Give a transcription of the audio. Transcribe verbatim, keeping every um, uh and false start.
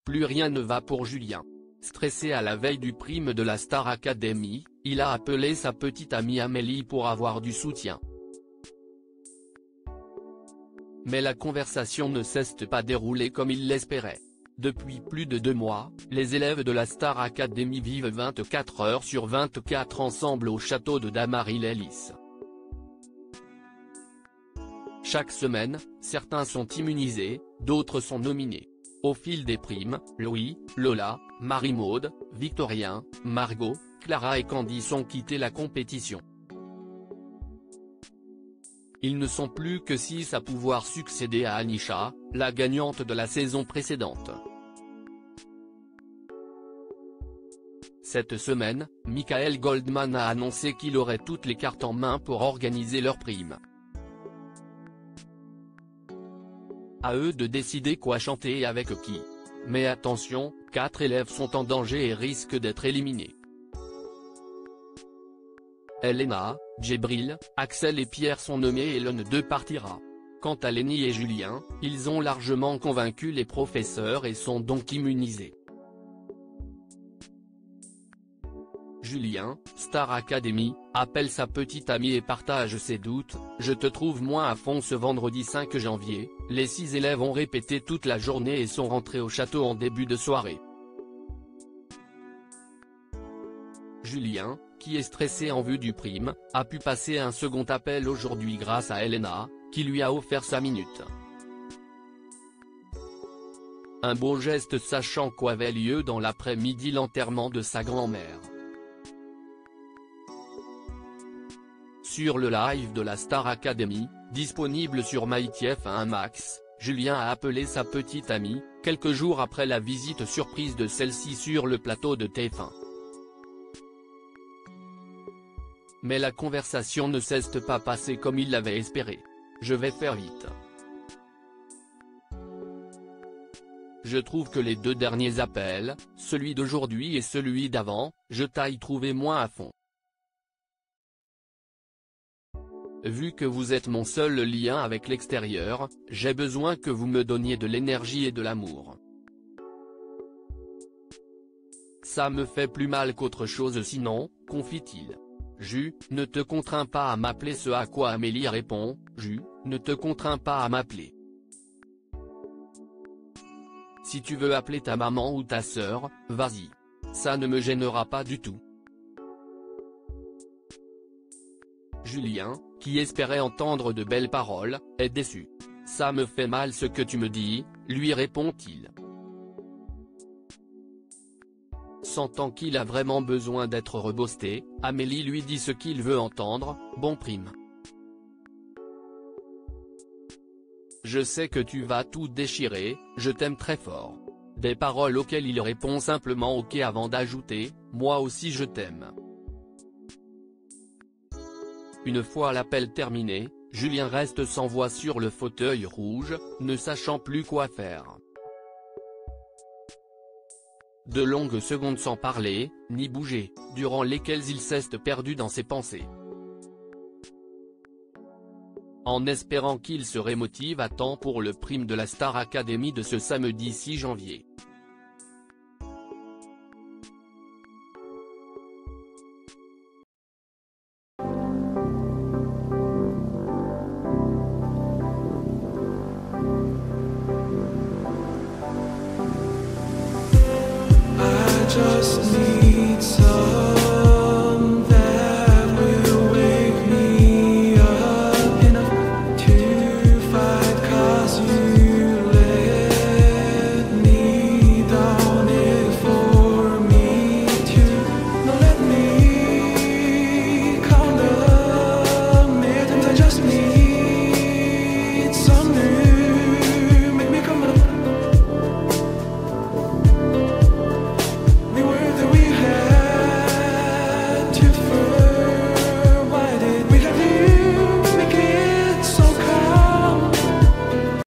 plus rien ne va pour Julien. Stressé à la veille du prime de la Star Academy, il a appelé sa petite amie Amélie pour avoir du soutien. Mais la conversation ne s'est pas déroulée comme il l'espérait. Depuis plus de deux mois, les élèves de la Star Academy vivent vingt-quatre heures sur vingt-quatre ensemble au château de Damary-les-Lys. Chaque semaine, certains sont immunisés, d'autres sont nominés. Au fil des primes, Louis, Lola, Marie-Maude, Victorien, Margot, Clara et Candice ont quitté la compétition. Ils ne sont plus que six à pouvoir succéder à Anisha, la gagnante de la saison précédente. Cette semaine, Michael Goldman a annoncé qu'il aurait toutes les cartes en main pour organiser leur prime. À eux de décider quoi chanter et avec qui. Mais attention, quatre élèves sont en danger et risquent d'être éliminés. Elena, Djibril, Axel et Pierre sont nommés et l'un d'eux partira. Quant à Lenny et Julien, ils ont largement convaincu les professeurs et sont donc immunisés. Julien, Star Academy, appelle sa petite amie et partage ses doutes. Je te trouve moins à fond ce vendredi cinq janvier, les six élèves ont répété toute la journée et sont rentrés au château en début de soirée. Julien, qui est stressé en vue du prime, a pu passer un second appel aujourd'hui grâce à Elena, qui lui a offert sa minute. Un beau geste sachant qu'avait lieu dans l'après-midi l'enterrement de sa grand-mère. Sur le live de la Star Academy, disponible sur MyTF un Max, Julien a appelé sa petite amie, quelques jours après la visite surprise de celle-ci sur le plateau de T F un. Mais la conversation ne s'est pas passée comme il l'avait espéré. Je vais faire vite. Je trouve que les deux derniers appels, celui d'aujourd'hui et celui d'avant, je t'ai trouvé moins à fond. Vu que vous êtes mon seul lien avec l'extérieur, j'ai besoin que vous me donniez de l'énergie et de l'amour. Ça me fait plus mal qu'autre chose sinon, confie-t-il. Ju, ne te contrains pas à m'appeler, ce à quoi Amélie répond, Ju, ne te contrains pas à m'appeler. Si tu veux appeler ta maman ou ta sœur, vas-y. Ça ne me gênera pas du tout. Julien, qui espérait entendre de belles paroles, est déçu. Ça me fait mal ce que tu me dis, lui répond-il. Sentant qu'il a vraiment besoin d'être reboosté, Amélie lui dit ce qu'il veut entendre, bon prime. Je sais que tu vas tout déchirer, je t'aime très fort. Des paroles auxquelles il répond simplement ok avant d'ajouter, moi aussi je t'aime. Une fois l'appel terminé, Julien reste sans voix sur le fauteuil rouge, ne sachant plus quoi faire. De longues secondes sans parler, ni bouger, durant lesquelles il s'est perdu dans ses pensées. En espérant qu'il se rémotive à temps pour le prime de la Star Academy de ce samedi six janvier.